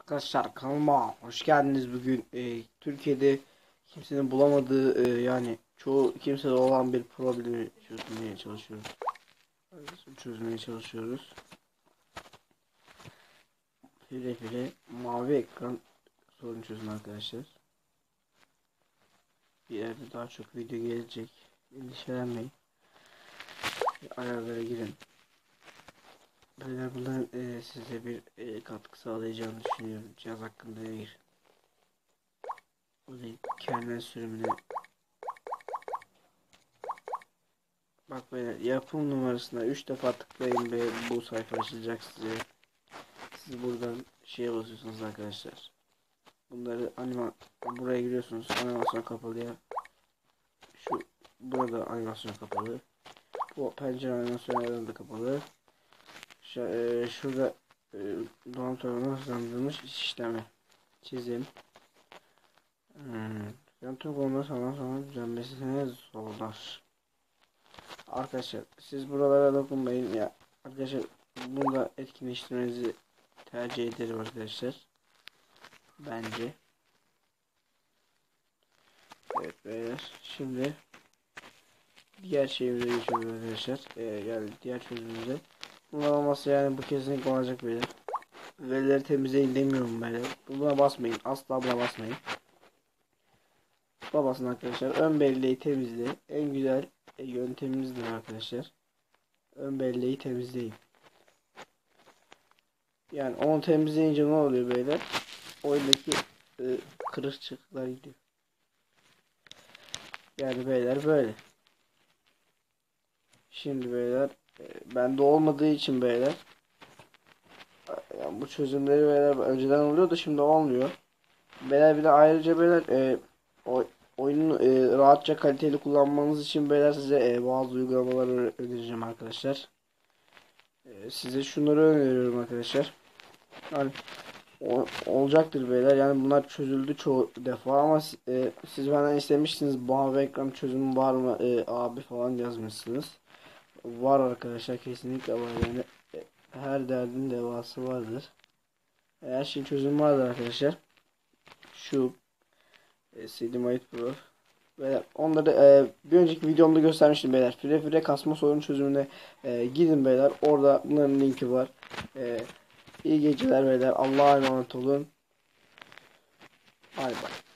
Arkadaşlar kanalıma hoş geldiniz. Bugün Türkiye'de kimsenin bulamadığı yani çoğu kimsede olan bir problemi çözmeye çalışıyoruz. File mavi ekran sorun çözün arkadaşlar. Bir yerde daha çok video gelecek. Endişelenmeyin. Ayarlara girin. Böyle bunların size bir katkı sağlayacağını düşünüyorum. Cihaz hakkında gir. O değil. Kernel sürümüne bak, böyle yapım numarasına 3 defa tıklayın ve bu sayfa açılacak size. Siz buradan şeye basıyorsunuz arkadaşlar. Bunları buraya giriyorsunuz. Animasyon kapalıya. Burada animasyon kapalı. Bu pencere animasyonlarında da kapalı. Şurada donanımı hızlandırılmış işlemi çizim. Yöntem konuda sonra düzenlemesine zorlar. Arkadaşlar siz buralara dokunmayın ya. Arkadaşlar bunu da etkinleştirmenizi tercih ederim arkadaşlar. Bence. Evet beyler. Şimdi diğer şeyimize geçiyoruz arkadaşlar. Yani diğer çözümümüze. Bunlar olmazsa yani bu kesinlikle olacak beyler. Verileri temizleyin demiyorum beyler. Buna basmayın. Asla buna basmayın. Babasın arkadaşlar. Ön belleği temizle. En güzel yöntemimizdir arkadaşlar. Ön belleği temizleyin. Yani onu temizleyince ne oluyor beyler? Oyundaki kırışıklıklar gidiyor. Yani beyler böyle. Şimdi beyler bende olmadığı için beyler yani bu çözümleri beyler önceden oluyordu, şimdi olmuyor. Beyler bir de ayrıca beyler oyunun rahatça kaliteli kullanmanız için beyler size bazı uygulamaları önereceğim arkadaşlar. Size şunları öneriyorum arkadaşlar. Yani olacaktır beyler. Yani bunlar çözüldü çoğu defa ama siz benden istemiştiniz, mavi ekran çözümü var mı abi falan yazmışsınız. Var arkadaşlar, kesinlikle var. Yani her derdin devası vardır. Her şeyin çözümü vardır arkadaşlar. Şu CD Pro ve onları bir önceki videomda göstermiştim beyler. Fire kasma sorun çözümüne gidin beyler. Orada bunların linki var. İyi geceler beyler. Allah'a emanet olun. Bay bay.